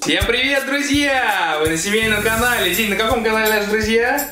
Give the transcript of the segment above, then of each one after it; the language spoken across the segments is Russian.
Всем привет, друзья! Вы на семейном канале. День, на каком канале наши друзья?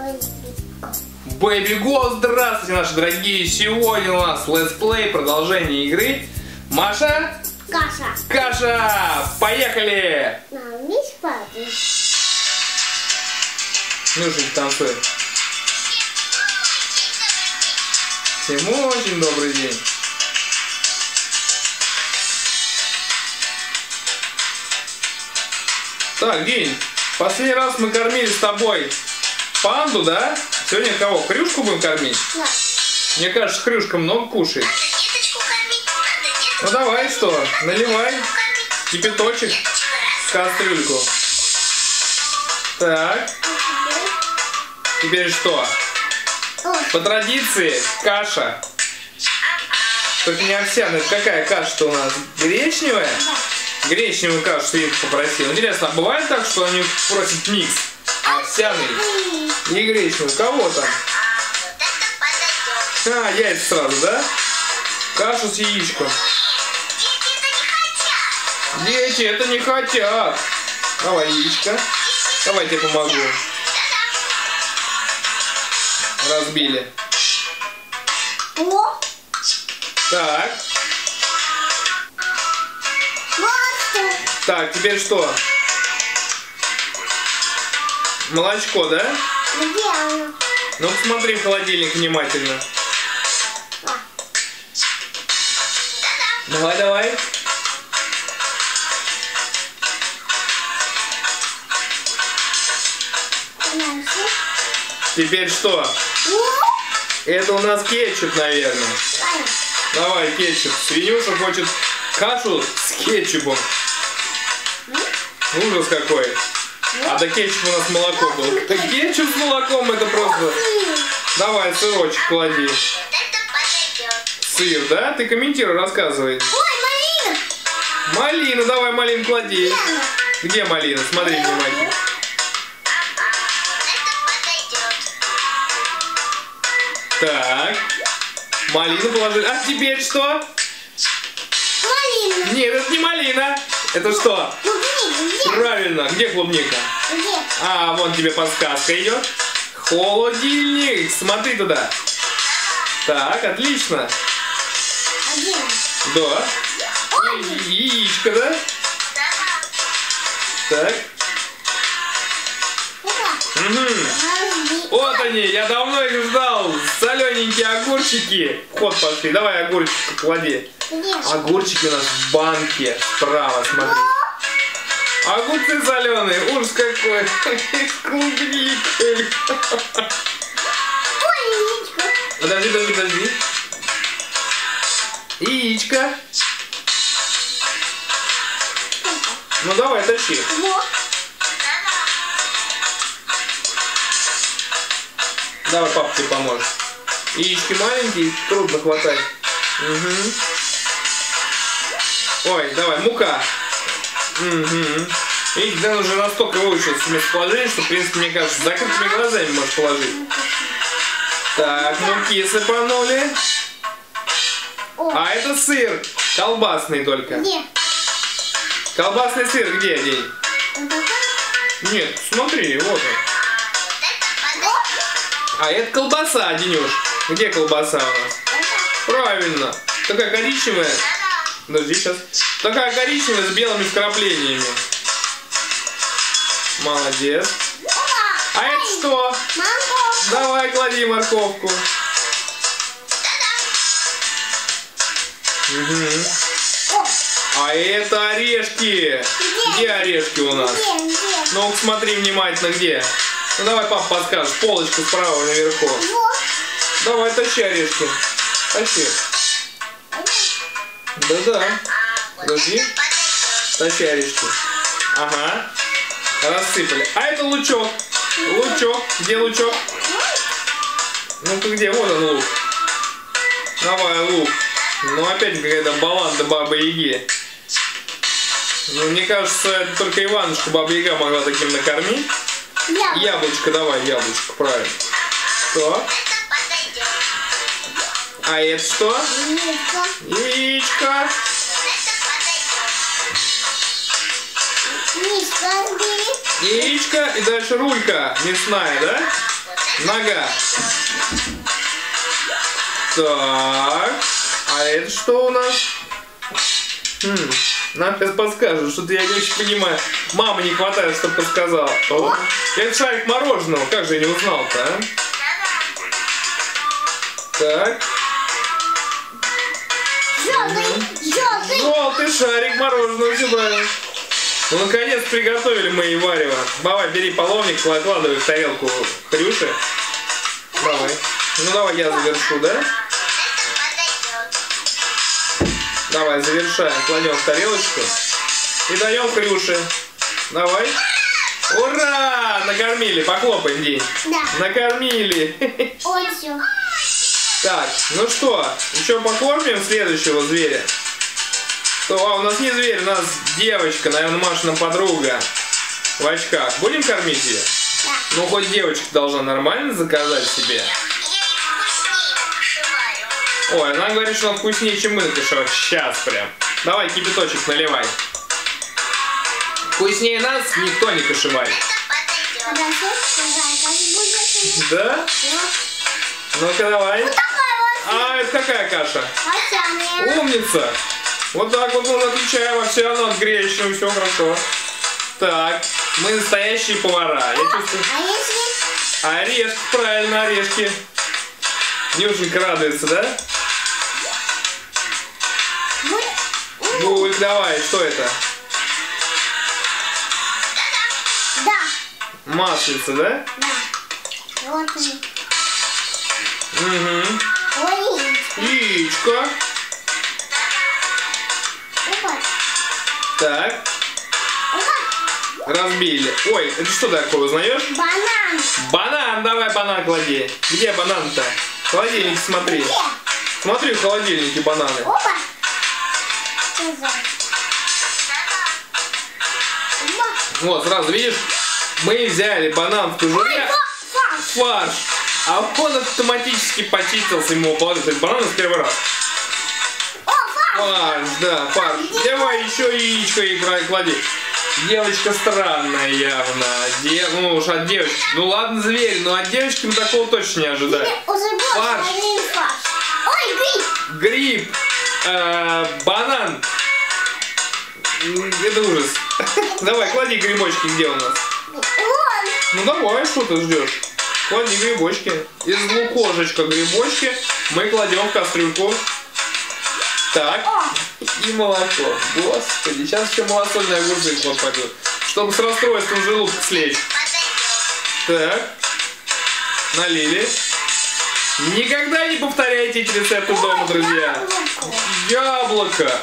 Baby Go. Здравствуйте, наши дорогие! Сегодня у нас летсплей, продолжение игры. Маша? Каша. Каша! Поехали! Нюшенька танцует. Всем очень добрый день. Так, День, последний раз мы кормили с тобой панду, да? Сегодня кого? Хрюшку будем кормить? Да. Мне кажется, хрюшка много кушает. Ну давай, что? Наливай кипяточек в кастрюльку. Так. Теперь что? По традиции каша. Только не овсяная. Это какая каша-то у нас? Гречневая? Гречневую кашу Свинка попросила. Интересно, а бывает так, что они просят микс? Овсяный и гречневый. Кого там? А, яйца сразу, да? Кашу с яичком. Дети это не хотят. Давай яичко. Давай я тебе помогу. Разбили. Так. Так, теперь что? Молочко, да? Где оно? Ну, посмотри в холодильник внимательно. Давай, давай. Теперь что? Это у нас кетчуп, наверное. Давай, кетчуп. Свинюша хочет кашу с кетчупом. Ужас какой. А до кетчупа у нас молоко было. Кетчуп с молоком это просто... Давай, сырочек клади. Сыр, да? Ты комментируй, рассказывай. Ой, малина! Малина, давай малину клади. Где малина? Смотри внимательно. Так. Малину положили. А теперь что? Малина. Нет, это не малина. Это что? Клубника. Правильно. Где клубника? Где? А, вон тебе подсказка идет. Холодильник. Смотри туда. Так, отлично. Один. Да. Яичко, да? Так. Угу. Вот они, я давно их ждал. Солененькие огурчики. В ход пошли. Давай огурчики клади. Где? Огурчики у нас в банке. Справа, смотри. Огурцы соленые. Ужас какой. С клубникой. Ой, яичко. Подожди. Яичко. Ну давай, тащи. Вот. Давай, папа тебе поможет. Яички маленькие, трудно хватать. Угу. Ой, давай, мука. Угу. Видите, Дэн уже настолько выучился в местоположении, что, в принципе, мне кажется, с закрытыми глазами можешь положить. Так, муки сыпанули. А это сыр. Колбасный только. Где? Колбасный сыр где, День? Он такой? Нет, смотри, вот он. А это колбаса, Денюш. Где колбаса у нас? Правильно. Такая коричневая. Подожди, сейчас. Такая коричневая с белыми вкраплениями. Молодец. А это что? Морковка. Давай, клади морковку. Угу. А это орешки. Где орешки у нас? Где? Ну, смотри внимательно, где. Ну, давай, папа подскажет. Полочку справа наверху. Вот. Давай, тащи орешки. Тащи. Да-да. Подожди. Тащи орешки. Ага. Рассыпали. А это лучок. Лучок. Где лучок? Ну-ка, где? Вот он лук. Давай, лук. Ну, опять какая-то баланда Бабы Яги. Ну, мне кажется, это только Иванушка Баба Яга могла таким накормить. Яблочко, давай, яблочко, правильно. Что? А это что? Яичко. Яичко разбили. Яичко и дальше рулька мясная, да? Нога. Так. А это что у нас? Нам сейчас подскажут, что-то я не очень понимаю. Мама не хватает, чтобы подсказала. О, это шарик мороженого. Как же я не узнал-то, а? Так. Желтый шарик мороженого, все правильно. Ну, наконец приготовили мы и варево. Давай, бери половник, выкладывай в тарелку Хрюши. Давай. Ну, давай я завершу, да? Давай, завершаем. Кладем в тарелочку. И даем Хрюше. Давай. Ура! Накормили. Похлопаем, День. Да. Накормили. Ой, все. Так, ну что, еще покормим следующего зверя. У нас не зверь, у нас девочка, наверное, Машина подруга в очках. Будем кормить ее? Да. Ну, хоть девочка должна нормально заказать себе. Ой, она говорит, что она вкуснее, чем мы накашевать. Сейчас прям. Давай, кипяточек наливай. Вкуснее нас никто не кашеварит. Да? Ну-ка, давай. Вот такая вот. А, это какая каша? Овсяная. Умница. Вот так вот мы отвечаем, овсяную от гречневой, все хорошо. Так, мы настоящие повара. Я чувствую... А если? Орешки, правильно, орешки. Нюшенька радуется, да? Гуль, давай, что это? Да. Маслица, да? Да. Вот они. Угу. Ой. Яичко. Опа. Так, Опа. разбили. Ой, это что такое, узнаешь? Банан. Банан, давай банан клади. Где банан-то? В холодильнике смотри. Где? Смотри, в холодильнике бананы. Опа. Что за? Опа. Вот, сразу видишь, мы взяли банан в кожуре, фарш, а он автоматически почистился, ему положили банан в первый раз. О, фарш. Фарш, да, фарш. Давай еще яичко и клади. Девочка странная явно. Ну уж от девочки. Ну ладно, зверь, но от девочки мы такого точно не ожидаем. Фарш. Ой, гриб. Гриб. Банан. Это ужас. Давай, клади грибочки, где у нас? Вон. Ну давай, что ты ждешь? Клади грибочки. Из лукошечка грибочки мы кладем в кастрюльку. Так. И молоко. Господи, сейчас еще малосольные огурцы в ход пойдут. Чтобы с расстройством желудка слечь. Так. Налили. Никогда не повторяйте эти рецепты дома, друзья. Яблоко.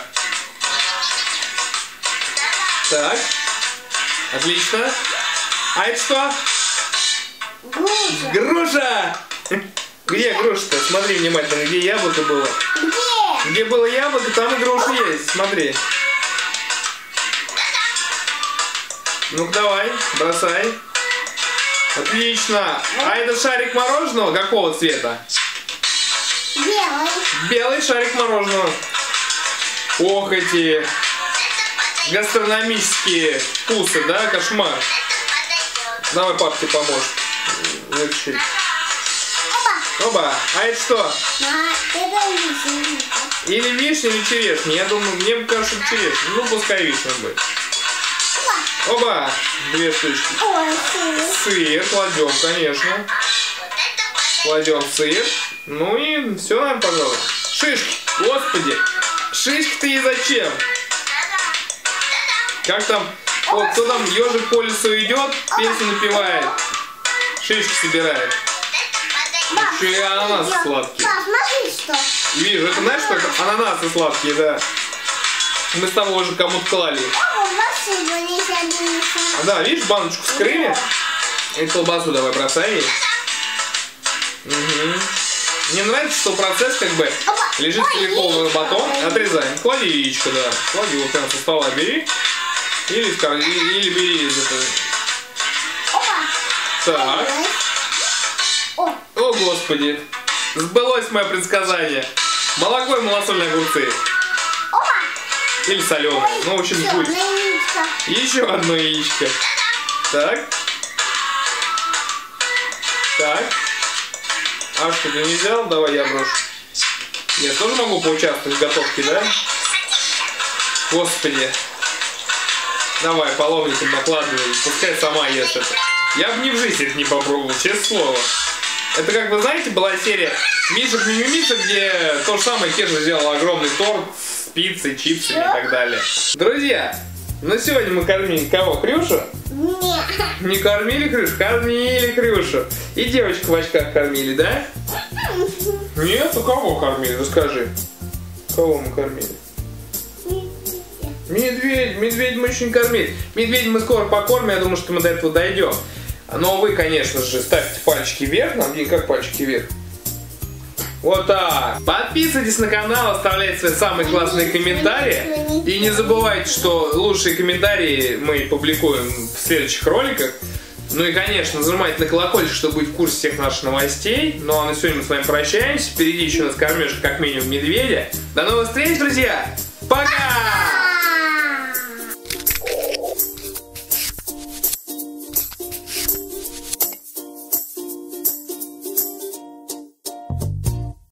Так. Отлично. А это что? Груша. Груша! Где груша-то? Смотри внимательно, где яблоко было. Где? Где было яблоко, там и груша есть. Смотри. Ну-ка давай, бросай. Отлично. А это шарик мороженого какого цвета? Белый. Белый шарик мороженого. Ох, эти гастрономические вкусы, да? Кошмар. Давай папке поможешь вытащить. Опа. Оба. А это что? А, это вишенка. Или вишня, или черешня. Я думаю, мне кажется, черешня. Ну, пускай вишня будет. Опа. Оба. Две штучки. Ой, сыр. Сыр кладем, конечно. Кладем сыр. Ну и все, наверное, пожалуй. Шишки. Господи. Шишки-то и зачем? Как там? Вот, кто там ежик по лесу идет, песню напевает. Шишки собирает. Еще и ананасы сладкие. Пап, смотри, что. Вижу, это знаешь, что это ананасы сладкие, да. Мы с тобой уже кому-то клали. А да, видишь, баночку вскрыли. И колбасу давай бросай ей. Угу. Мне нравится, что процесс как бы лежит целиком в батон. Отрезаем. Клади яичко, да. Клади вот прям со стола бери. Или бери из этого. Так. О, Господи. Сбылось мое предсказание. Молоко и малосольные огурцы. Или соленые. Ну, в общем, будь. Еще одно яичко. Так. Так. А что, ты не взял? Давай я брошу. Я тоже могу поучаствовать в готовке, да? Господи. Давай, половником накладывай. Пускай сама ест это. Я бы ни в жизни это не попробовал, честное слово. Это, как вы знаете, была серия Мишек Мимимишек, где то же самое Кеша сделал огромный торт с пиццей, чипсами и так далее. Друзья, ну сегодня мы кормили кого? Крюшу? Нет. Не кормили Крюшу? Кормили Крюшу. И девочку в очках кормили, да? Нет, а кого кормили? Расскажи. Кого мы кормили? Медведь. Медведь мы еще не кормили. Медведь мы скоро покормим, я думаю, что мы до этого дойдем. Но вы, конечно же, ставьте пальчики вверх. Нам где как пальчики вверх? Вот так. Подписывайтесь на канал, оставляйте свои самые классные комментарии. И не забывайте, что лучшие комментарии мы публикуем в следующих роликах. Ну и, конечно, нажимайте на колокольчик, чтобы быть в курсе всех наших новостей. Ну а на сегодня мы с вами прощаемся. Впереди еще у нас кормежка как минимум медведя. До новых встреч, друзья! Пока!